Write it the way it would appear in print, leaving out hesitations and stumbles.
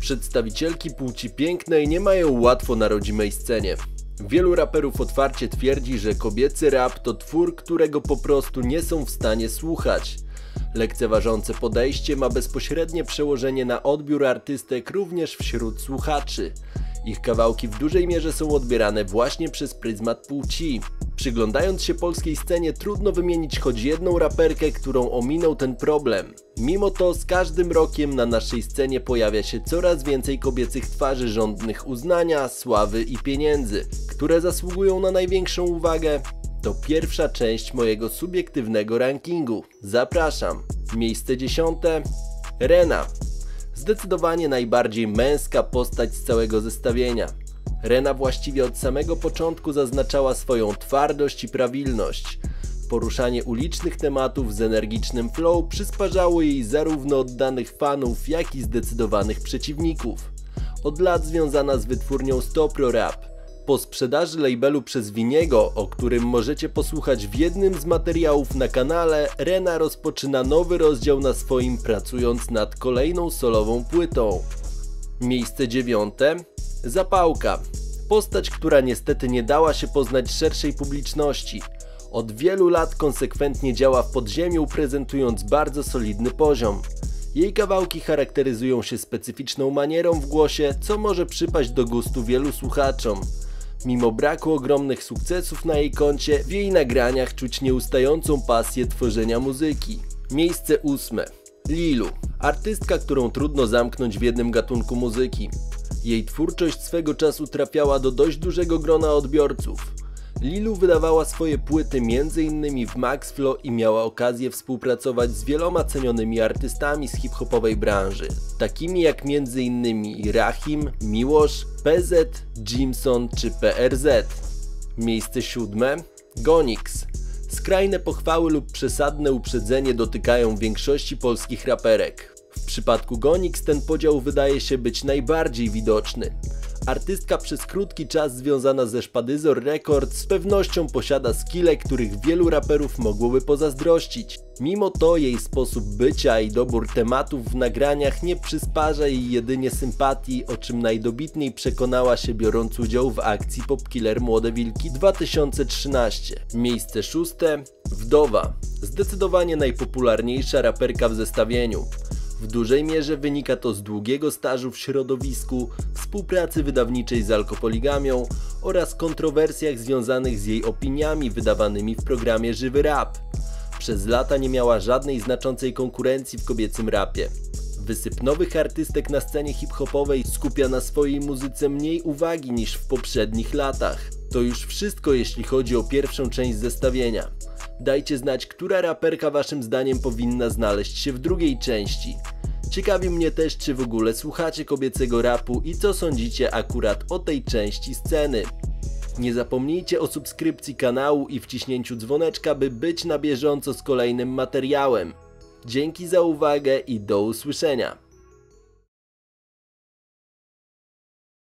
Przedstawicielki płci pięknej nie mają łatwo na rodzimej scenie. Wielu raperów otwarcie twierdzi, że kobiecy rap to twór, którego po prostu nie są w stanie słuchać. Lekceważące podejście ma bezpośrednie przełożenie na odbiór artystek również wśród słuchaczy. Ich kawałki w dużej mierze są odbierane właśnie przez pryzmat płci. Przyglądając się polskiej scenie, trudno wymienić choć jedną raperkę, którą ominął ten problem. Mimo to z każdym rokiem na naszej scenie pojawia się coraz więcej kobiecych twarzy żądnych uznania, sławy i pieniędzy, które zasługują na największą uwagę. To pierwsza część mojego subiektywnego rankingu. Zapraszam. Miejsce 10. Rena. Zdecydowanie najbardziej męska postać z całego zestawienia. Rena właściwie od samego początku zaznaczała swoją twardość i prawilność. Poruszanie ulicznych tematów z energicznym flow przysparzało jej zarówno oddanych fanów, jak i zdecydowanych przeciwników. Od lat związana z wytwórnią Stopro Rap. Po sprzedaży labelu przez Winiego, o którym możecie posłuchać w jednym z materiałów na kanale, Rena rozpoczyna nowy rozdział na swoim, pracując nad kolejną solową płytą. Miejsce 9. Zapałka. Postać, która niestety nie dała się poznać szerszej publiczności. Od wielu lat konsekwentnie działa w podziemiu, prezentując bardzo solidny poziom. Jej kawałki charakteryzują się specyficzną manierą w głosie, co może przypaść do gustu wielu słuchaczom. Mimo braku ogromnych sukcesów na jej koncie, w jej nagraniach czuć nieustającą pasję tworzenia muzyki. Miejsce 8. Lilu. Artystka, którą trudno zamknąć w jednym gatunku muzyki. Jej twórczość swego czasu trafiała do dość dużego grona odbiorców. Lilu wydawała swoje płyty m.in. w Max Flow i miała okazję współpracować z wieloma cenionymi artystami z hip-hopowej branży, takimi jak m.in. Rahim, Miłosz, PZ, Jimson czy PRZ. Miejsce 7. Gonix. Skrajne pochwały lub przesadne uprzedzenie dotykają większości polskich raperek. W przypadku Gonix ten podział wydaje się być najbardziej widoczny. Artystka przez krótki czas związana ze Szpadyzor Records z pewnością posiada skille, których wielu raperów mogłoby pozazdrościć. Mimo to jej sposób bycia i dobór tematów w nagraniach nie przysparza jej jedynie sympatii, o czym najdobitniej przekonała się biorąc udział w akcji Popkiller Młode Wilki 2013. Miejsce 6. Wdowa. Zdecydowanie najpopularniejsza raperka w zestawieniu. W dużej mierze wynika to z długiego stażu w środowisku, współpracy wydawniczej z Alkopoligamią oraz kontrowersjach związanych z jej opiniami wydawanymi w programie Żywy Rap. Przez lata nie miała żadnej znaczącej konkurencji w kobiecym rapie. Wysyp nowych artystek na scenie hip-hopowej skupia na swojej muzyce mniej uwagi niż w poprzednich latach. To już wszystko, jeśli chodzi o pierwszą część zestawienia. Dajcie znać, która raperka waszym zdaniem powinna znaleźć się w drugiej części. Ciekawi mnie też, czy w ogóle słuchacie kobiecego rapu i co sądzicie akurat o tej części sceny. Nie zapomnijcie o subskrypcji kanału i wciśnięciu dzwoneczka, by być na bieżąco z kolejnym materiałem. Dzięki za uwagę i do usłyszenia.